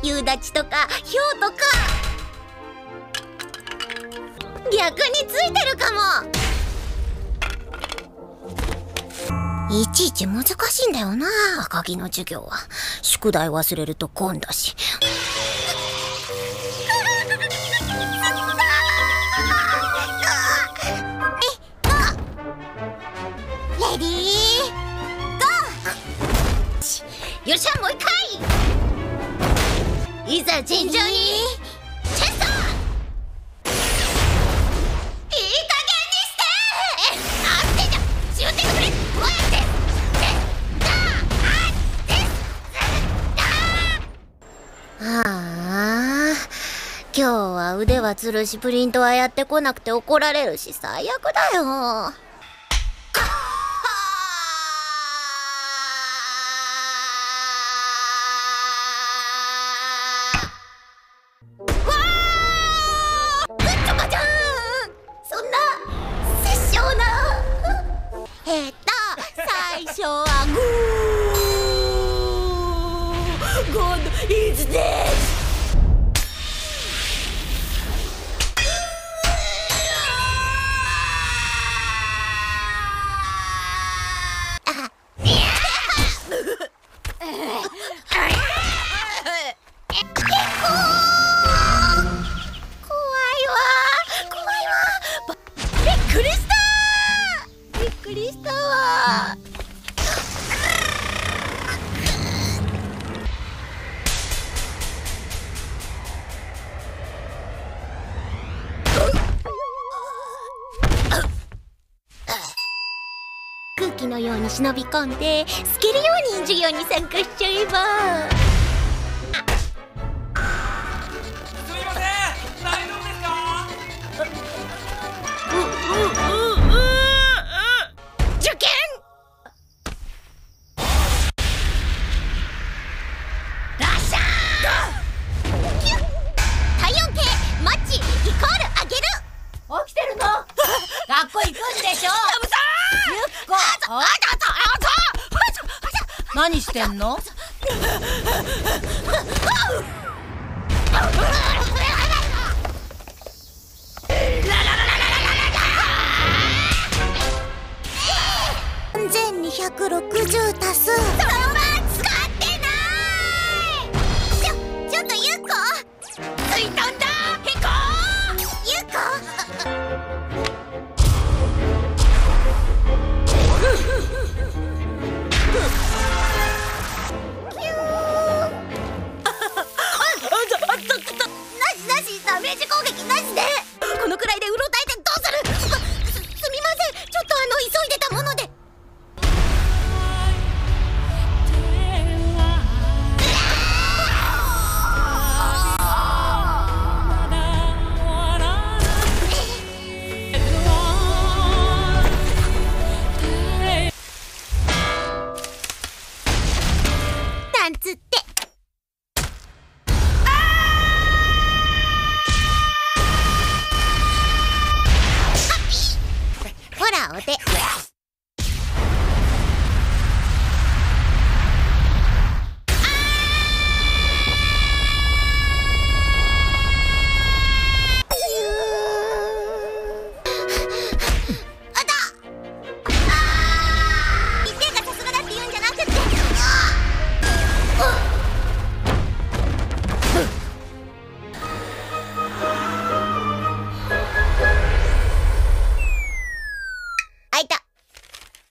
夕立とかひょうとか逆についてるかも。いちいち難しいんだよな、赤城の授業は。宿題忘れると今だし。レディーゴー。よっしゃ、もう一回。いざ尋常にチェスト。今日は腕はつるし、プリントはやってこなくて怒られるし最悪だよ。そんな殺生な。最初はグー。God is dead。びっくりしたわ。空気のように忍び込んで透けるように授業に参加しちゃえば。 すみません、大丈夫ですか？ 受験。ラッシャー。体温計マッチイコールあげる。 起きてるの？学校行くんでしょ？ゆっこ、何してんの？ 3260足す。そのまま使ってない。ちょっとゆっこ、ついたんだ。へこゆっこ。なしダメージ攻撃なしで。